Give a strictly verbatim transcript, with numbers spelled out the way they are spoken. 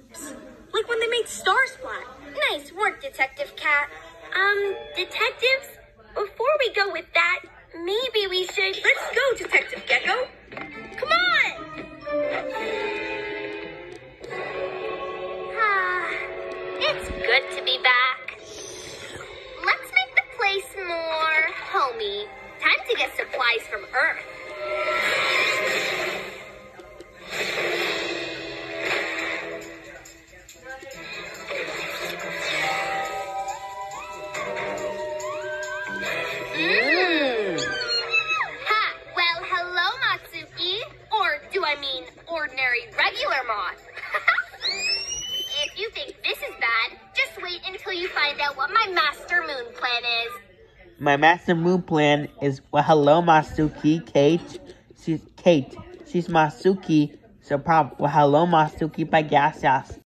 shapes. Like when they made Star Splat. Nice work, Detective Cat. Um, detectives, before we go with that, maybe we should... Let's go, Detective Gecko. Come on! Ah, it's good to be back. Let's make the place more homey. Time to get supplies from Earth. Mmm. Ha! Well, hello, Matsuki. Or do I mean ordinary regular moth? If you think this is bad, just wait until you find out what my master moon plan is. My master moon plan is, well, hello, Masuki, Kate. She's Kate. She's Masuki. So, prob well, hello, Masuki, by gas.